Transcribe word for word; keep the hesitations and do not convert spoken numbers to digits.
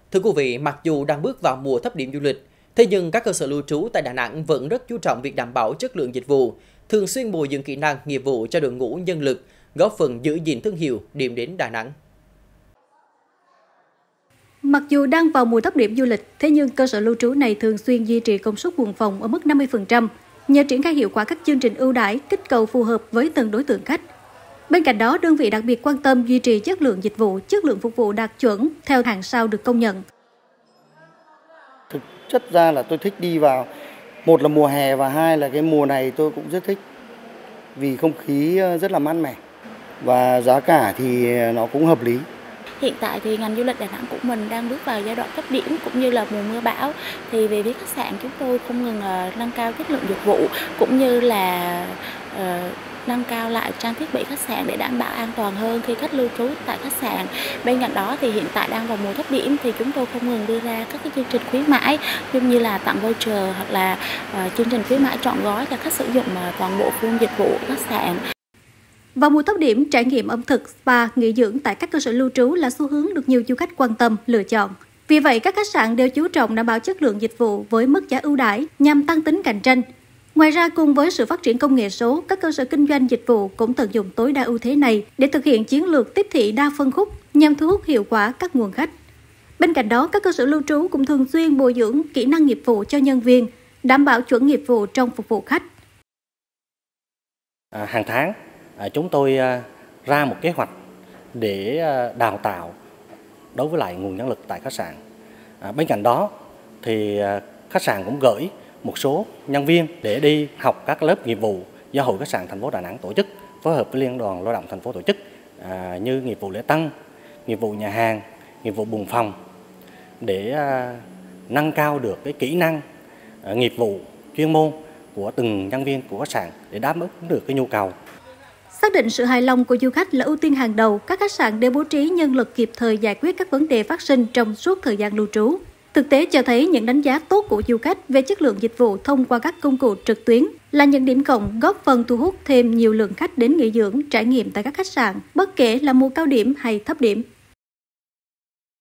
Thưa quý vị, mặc dù đang bước vào mùa thấp điểm du lịch, thế nhưng các cơ sở lưu trú tại Đà Nẵng vẫn rất chú trọng việc đảm bảo chất lượng dịch vụ, thường xuyên bồi dưỡng kỹ năng, nghiệp vụ cho đội ngũ nhân lực, góp phần giữ gìn thương hiệu điểm đến Đà Nẵng. Mặc dù đang vào mùa thấp điểm du lịch, thế nhưng cơ sở lưu trú này thường xuyên duy trì công suất buồng phòng ở mức năm mươi phần trăm, nhờ triển khai hiệu quả các chương trình ưu đãi, kích cầu phù hợp với từng đối tượng khách. Bên cạnh đó, đơn vị đặc biệt quan tâm duy trì chất lượng dịch vụ, chất lượng phục vụ đạt chuẩn theo hạng sao được công nhận. Thực chất ra là tôi thích đi vào, một là mùa hè và hai là cái mùa này tôi cũng rất thích vì không khí rất là mát mẻ và giá cả thì nó cũng hợp lý. Hiện tại thì ngành du lịch Đà Nẵng của mình đang bước vào giai đoạn thấp điểm cũng như là mùa mưa bão, thì về phía khách sạn chúng tôi không ngừng nâng cao chất lượng dịch vụ cũng như là uh, nâng cao lại trang thiết bị khách sạn để đảm bảo an toàn hơn khi khách lưu trú tại khách sạn. Bên cạnh đó thì hiện tại đang vào mùa thấp điểm thì chúng tôi không ngừng đưa ra các cái chương trình khuyến mãi giống như là tặng voucher hoặc là uh, chương trình khuyến mãi trọn gói cho khách sử dụng uh, toàn bộ full dịch vụ khách sạn. Vào mùa thấp điểm, trải nghiệm ẩm thực, spa, nghỉ dưỡng tại các cơ sở lưu trú là xu hướng được nhiều du khách quan tâm, lựa chọn. Vì vậy, các khách sạn đều chú trọng đảm bảo chất lượng dịch vụ với mức giá ưu đãi nhằm tăng tính cạnh tranh. Ngoài ra, cùng với sự phát triển công nghệ số, các cơ sở kinh doanh dịch vụ cũng tận dụng tối đa ưu thế này để thực hiện chiến lược tiếp thị đa phân khúc nhằm thu hút hiệu quả các nguồn khách. Bên cạnh đó, các cơ sở lưu trú cũng thường xuyên bồi dưỡng kỹ năng nghiệp vụ cho nhân viên, đảm bảo chuẩn nghiệp vụ trong phục vụ khách. À, hàng tháng, à, chúng tôi à, ra một kế hoạch để à, đào tạo đối với lại nguồn nhân lực tại khách sạn. À, bên cạnh đó, thì à, khách sạn cũng gửi một số nhân viên để đi học các lớp nghiệp vụ do Hội Khách sạn thành phố Đà Nẵng tổ chức phối hợp với Liên đoàn Lao động thành phố tổ chức, à, như nghiệp vụ lễ tân, nghiệp vụ nhà hàng, nghiệp vụ buồng phòng để à, nâng cao được cái kỹ năng à, nghiệp vụ chuyên môn của từng nhân viên của khách sạn để đáp ứng được cái nhu cầu. Xác định sự hài lòng của du khách là ưu tiên hàng đầu, các khách sạn đều bố trí nhân lực kịp thời giải quyết các vấn đề phát sinh trong suốt thời gian lưu trú. Thực tế cho thấy những đánh giá tốt của du khách về chất lượng dịch vụ thông qua các công cụ trực tuyến là những điểm cộng góp phần thu hút thêm nhiều lượng khách đến nghỉ dưỡng, trải nghiệm tại các khách sạn, bất kể là mùa cao điểm hay thấp điểm.